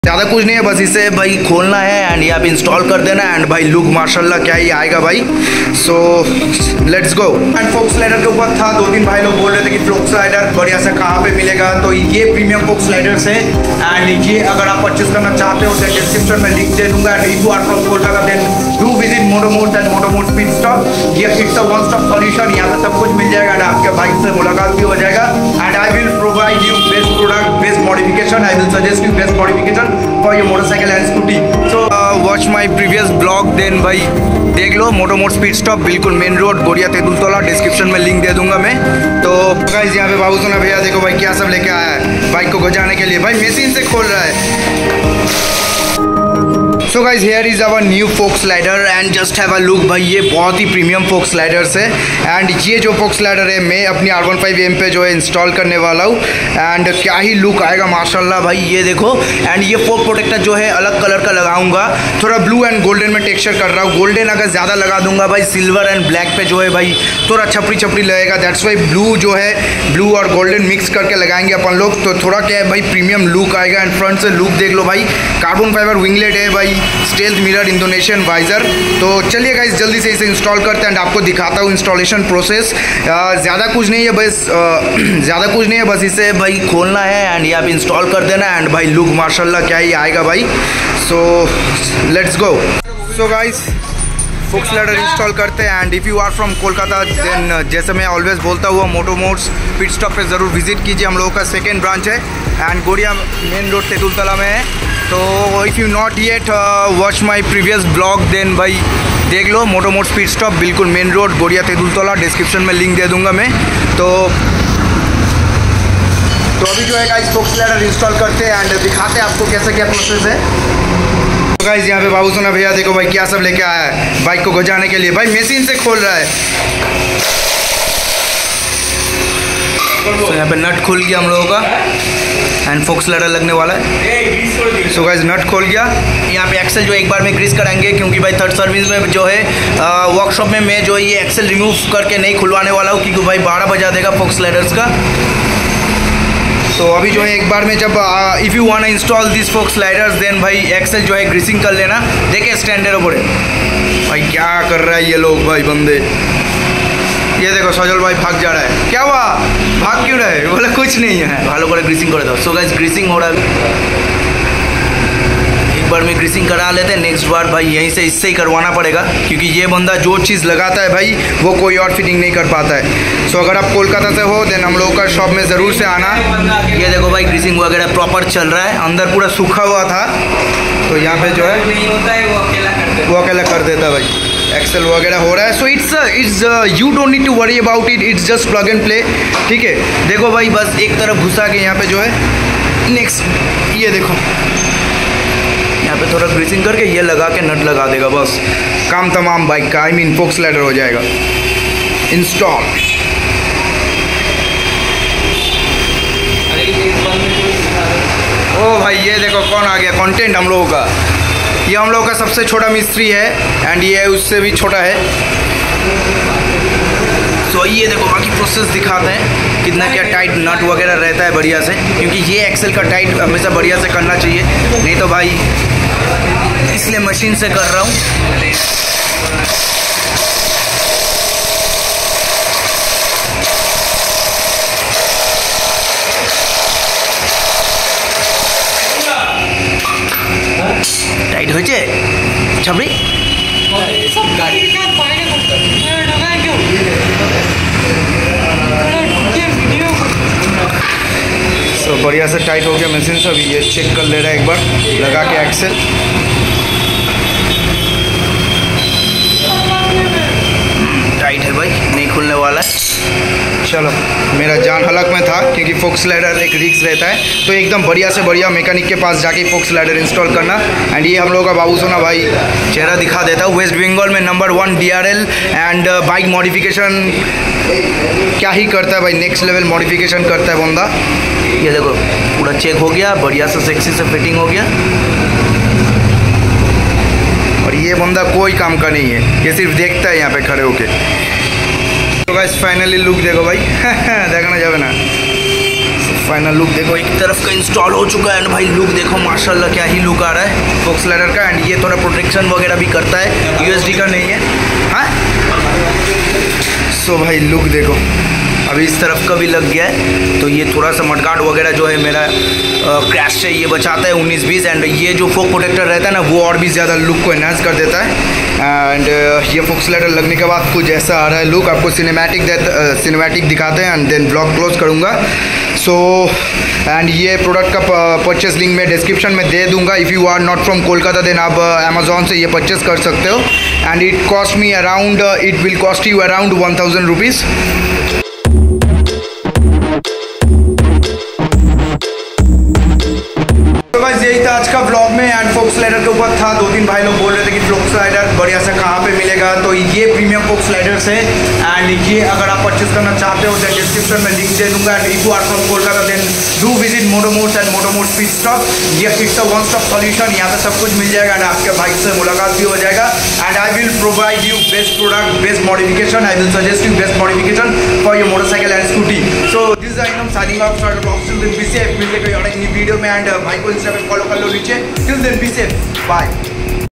ज़्यादा कुछ नहीं है, बस इसे भाई खोलना है एंड यहाँ पे इंस्टॉल कर देना एंड भाई लुक माशाल्लाह क्या ही आएगा भाई। So let's go. And forks slider के ऊपर था, 2-3 भाई लोग बोल रहे थे कि फोक्स स्लाइडर बढ़िया से कहाँ पे मिलेगा, तो ये प्रीमियम फोक्स स्लाइडर्स है एंड ये अगर आप परचेज करना चाहते हो तो डिस्क्रिप्शन में लिंक दे दूंगा। And if you are from Kolkata then do visit Motomods and Motomods pit stop. ये it's a one stop solution, यहाँ पे सब कुछ मिल जाएगा एंड आपके बाइक से मुलाकात भी हो जाएगा and I will provide you best product, best modification. I will suggest you best modification for your motorcycle and scooty. So watch my previous blog, then भाई देख लो मोटोमोड्स पिट स्टॉप, बिल्कुल मेन रोड गोरिया तेंदुलतला, description में link दे दूंगा मैं। तो guys यहाँ पे बाबू सोना भैया देखो भाई क्या सब लेके आया है बाइक को गजाने के लिए, भाई मशीन से खोल रहा है। So guys here is our new fork slider and just have a look. भाई ये बहुत ही प्रीमियम फोक स्लाइडर्स है एंड ये जो फोक स्लाइडर है मैं अपनी R15M पे जो है इंस्टॉल करने वाला हूँ एंड क्या ही लुक आएगा माशाल्लाह भाई। ये देखो एंड ये फोक प्रोटेक्टर जो है अलग कलर का लगाऊंगा, थोड़ा ब्लू एंड गोल्डन में टेक्सचर कर रहा हूँ। गोल्डन अगर ज़्यादा लगा दूंगा भाई सिल्वर एंड ब्लैक पे जो है भाई थोड़ा छपरी छपरी लगेगा, दैट्स वाई ब्लू जो है ब्लू और गोल्डन मिक्स करके लगाएंगे अपन लोग, तो थोड़ा क्या है भाई प्रीमियम लुक आएगा। एंड फ्रंट से लुक देख लो भाई, कार्बन फाइबर विंगलेट है भाई, स्टेल्थ मिरर, इंडोनेशियन वाइजर। तो चलिए गाइस जल्दी से इसे इंस्टॉल करते हैं एंड आपको दिखाता हूँ इंस्टॉलेशन प्रोसेस। ज़्यादा कुछ नहीं है, बस इसे भाई खोलना है एंड यहाँ पे इंस्टॉल कर देना एंड भाई लुक माशाल्लाह क्या ही आएगा भाई। So let's go. So guys fork slider install करते हैं and if you are from Kolkata then जैसे मैं ऑलवेज बोलता हुआ मोटोमोड्स पिट स्टॉप पे ज़रूर विजिट कीजिए। हम लोगों का सेकेंड ब्रांच है and Goria main road Tendultala में है। तो if you not yet watch my previous blog then भाई देख लो मोटोमोड्स पिट स्टॉप, बिल्कुल मेन रोड गोरिया तेंदुलतला, डिस्क्रिप्शन में लिंक दे दूंगा मैं। तो अभी जो है गाइस फोक स्लाइडर इंस्टॉल करते हैं एंड दिखाते हैं आपको कैसे क्या प्रोसेस है। तो गाइस यहाँ पे बाबू सोना भैया देखो भाई क्या सब लेके आया है बाइक को गजाने के लिए, भाई मशीन से खोल रहा है। तो यहाँ पे नट खुल गया हम लोगों का एंड फोक स्लाइडर लगने वाला है। सो गाइस नट खोल गया, यहाँ पे एक्सेल जो एक बार में ग्रीस कराएंगे क्योंकि भाई थर्ड सर्विस में जो है वर्कशॉप में मैं जो ये एक्सेल रिमूव करके नहीं खुलवाने वाला हूँ क्योंकि भाई 12 बजा देगा फोक स्लाइडर्स का। तो अभी जो है एक बार में जब if you want install this fork sliders then भाई एक्सेल जो है ग्रीसिंग कर लेना। देखिए स्टैंडर्ड ऊपर भाई क्या कर रहा है ये लोग भाई बंदे, ये देखो सजल भाई भाग जा रहा है, क्या हुआ भाग क्यों रहा है, बोला कुछ नहीं है, भालो करे ग्रीसिंग कर दो। सो गाइस ग्रीसिंग हो रहा है, एक बार में ग्रीसिंग करा लेते हैं, नेक्स्ट बार भाई यहीं से इससे ही करवाना पड़ेगा क्योंकि ये बंदा जो चीज़ लगाता है भाई वो कोई और फिटिंग नहीं कर पाता है। सो अगर आप कोलकाता से हो देन हम लोगों का शॉप में ज़रूर से आना। ये देखो भाई ग्रीसिंग वगैरह प्रॉपर चल रहा है, अंदर पूरा सूखा हुआ था तो यहाँ पे जो है नहीं होता है वो अकेला कर देता है भाई, एक्सेल वगैरह हो रहा है। So it's you don't need to worry about it, it's just plug and play. ठीक है देखो भाई बस एक तरफ घुसा के यहाँ पे जो है नेक्स्ट ये देखो यहाँ पे थोड़ा ग्रीसिंग करके ये लगा के नट लगा देगा, बस काम तमाम बाइक का, आई मीन फोक स्लाइडर हो जाएगा इंस्टॉल। ओ भाई ये देखो कौन आ गया कंटेंट हम लोगों का, ये हम लोगों का सबसे छोटा मिस्त्री है एंड ये उससे भी छोटा है। सो ये देखो बाकी प्रोसेस दिखाते हैं कितना क्या टाइट नट वगैरह रहता है बढ़िया से, क्योंकि ये एक्सेल का टाइट हमेशा बढ़िया से करना चाहिए, नहीं तो भाई इसलिए मशीन से कर रहा हूँ। टाइट हो जाए छबरी तो बढ़िया से टाइट हो गया मशीन से। अभी ये चेक कर ले रहा है एक बार लगा के एक्सेल, टाइट है भाई नहीं खुलने वाला है। चलो मेरा जान हलक में था क्योंकि फोक स्लाइडर एक रिस्क रहता है, तो एकदम बढ़िया से बढ़िया मैकेनिक के पास जाके फोक स्लाइडर इंस्टॉल करना। एंड ये हम लोगों का बाबू सोना भाई चेहरा दिखा देता हूँ, वेस्ट बंगाल में number 1 DRL and bike modification क्या ही करता है भाई, नेक्स्ट लेवल मॉडिफिकेशन करता है बंदा। ये देखो पूरा चेक हो गया, बढ़िया से सेक्सी से फिटिंग हो गया और ये बंदा कोई काम का नहीं है, ये सिर्फ देखता है यहाँ पे खड़े होके। तो गाइस फाइनली लुक देखो भाई देखना जाए ना, फाइनल लुक देखो, एक तरफ का इंस्टॉल हो चुका है एंड भाई लुक देखो माशाल्लाह क्या ही लुक आ रहा है फोक्स लाइडर का। एंड ये थोड़ा प्रोटेक्शन वगैरह भी करता है, यूएसडी का नहीं है। हाँ सो भाई लुक देखो, अभी इस तरफ का भी लग गया है, तो ये थोड़ा सा मडगार्ड वगैरह जो है मेरा क्रैश से ये बचाता है 19-20। एंड ये जो फोक प्रोटेक्टर रहता है ना वो और भी ज़्यादा लुक को एनहांस कर देता है। एंड ये फोक्स लाइडर लगने के बाद कुछ ऐसा आ रहा है लुक, आपको सिनेमैटिक दिखाते हैं एंड देन ब्लॉग क्लोज करूँगा। सो एंड ये प्रोडक्ट का परचेस लिंक मैं डिस्क्रिप्शन में दे दूंगा। If you are not from Kolkata then आप अमेजोन से ये परचेस कर सकते हो। And it cost me around, it will cost you around 1000 rupees. यही था आज का ब्लॉग में। एंड फोक्स लाइडर के ऊपर था, 2-3 भाई लोग बोल रहे थे कि फोक्स लाइडर बढ़िया से कहाँ पे मिलेगा, तो ये प्रीमियम फोक्स लाइडर्स है। एंड ये अगर आप परचेस करना चाहते हो तो डिस्क्रिप्शन में लिंक दे दूंगा। And if you are from Kolkata then do visit Motomods and Motomods pit stop. ये it's a one stop solution, यहाँ पे सब कुछ मिल जाएगा एंड आपके बाइक से मुलाकात भी हो जाएगा। And I will provide you best product, best modification, I will suggest you best modification for your motorcycle and scooty. So this I am signing off for the be safe. मिलते कोई और नई video में and भाई को Insta पे follow कर लो नीचे। Till then be safe, bye.